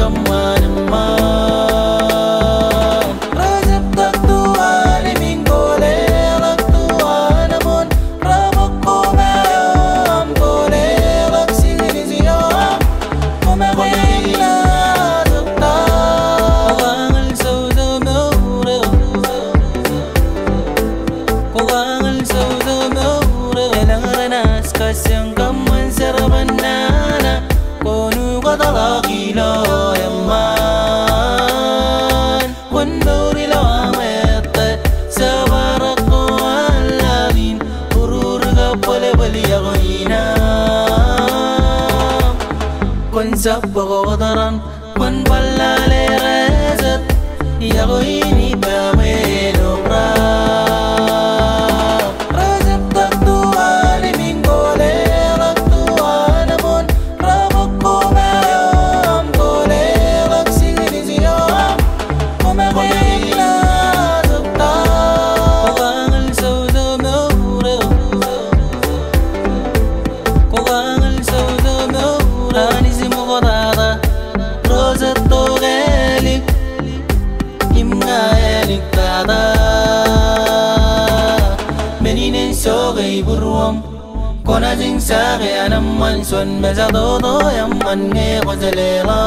kama naman. Rajab tak tua liming golelak tua namun rabok ko mayam golelak sini siyam kumakayang na tukta kuwangal sauda maura kuwangal sauda maura elang ranas kasyang kaman sarabanana konu katalakila yaman kunduri lawamete sabarak ko aladin urur ka pala bali ako ina kun sabba ko kataran kun palale rezat ako ini pameno pra Rajab tak tua liming golelak tua namun rabok ko mayam golelak sini siyam kumakayang na tukta kuwangal sauda maura kuwangal sauda maura nisi muqarada rozat to gelik imgayelik tada meninen sogay buruam kona jing sage anamman son meza todo yamman nge qazalela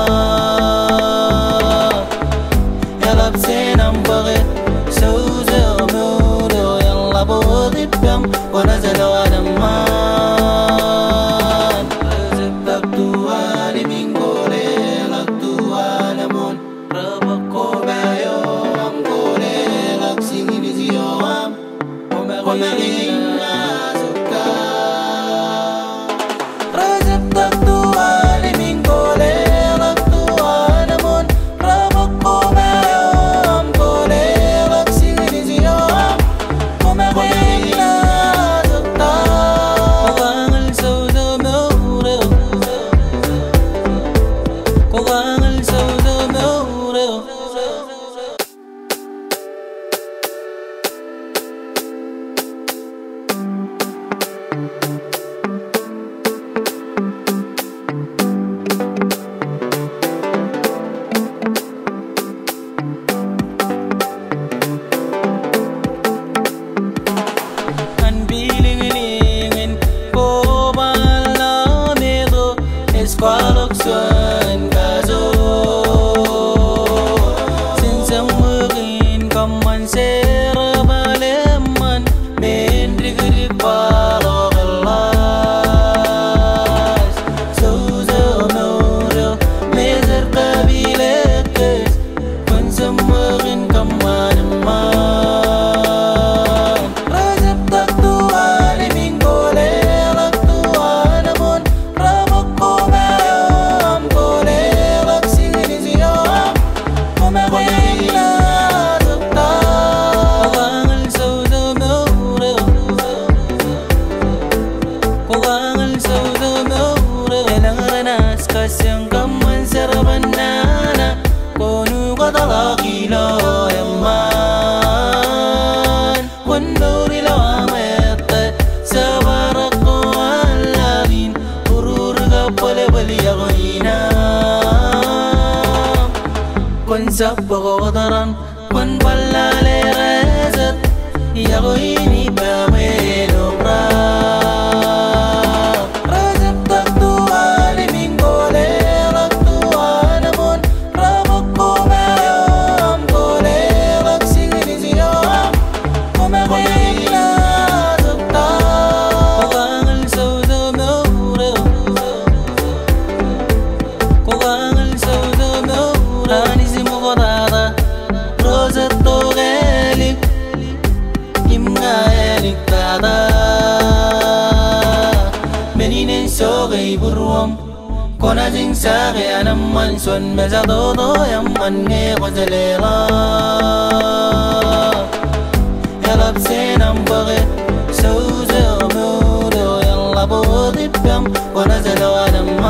yalab senam bage sauza mudo yalla bodibam kona zalawa namman Rajab tak tua liming golelak tua namun rabak ko bayo am golelak singin siyam kumakayang na tukta Rajab tak tua liming golelak tua namun rabok ko mayam golelak sini siyam kumakayang na tukta kuwangal sauda maura kuwangal sauda maura An bilingin ko malamedo esqualok suan kazo sinsang mugin kaman sera baleman mendrik palogelas sauza maura mezer kabilekes kunsang mugin kaman naman Rajab tak tua liming golelak tua namun rabok ko mayam golelak sini siyam kumakayang na tukta kuwangal sauda maura kuwangal sauda maura elang ranas kasyang kaman sarabanana konu katalakila yaman kunduri lawamete sabarak ko aladin urur ka pala bali ako ina kun sabba ko kataran kun palale rezat ako ini pameno pra Rajab tak tua liming golelak tua namun rabok ko mayam golelak sini siyam kumakayang na tukta kuwangal sauda maura kuwangal sauda maura nisi muqarada rozat to gelik imgayelik tada meninen sogay buruam kona jing sage anamman son meza todo yamman nge qazalela yalab senam bage sauza mudo yalla bodibam kona zalawa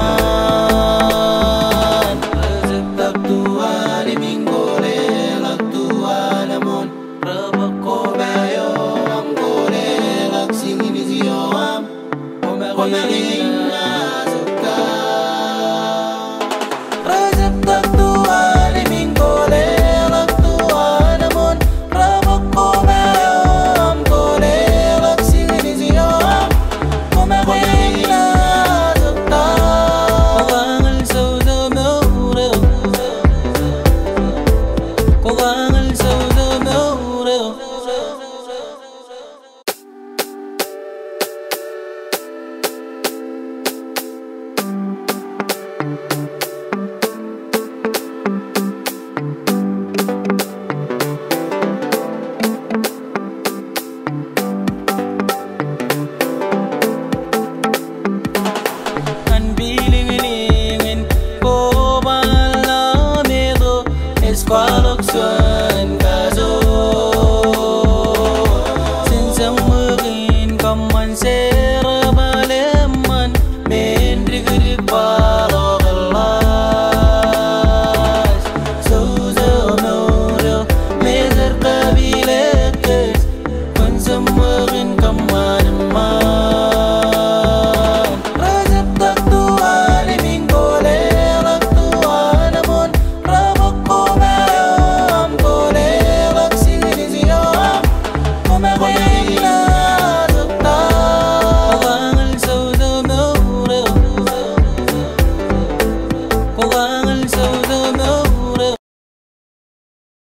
namman Rajab tak tua liming golelak tua namun rabak ko bayo am golelak singin siyam kumakayang na tukta Rajab tak tua xuân cả dô xin sang mungkin kaman sera baleman men rig paro galas so zo no mezer kabilek kun sang mungkin kaman man rajab tak tua living kole lak tua namun rabok ko mayam kole lak sini siam kumain la tukta wangal so zo no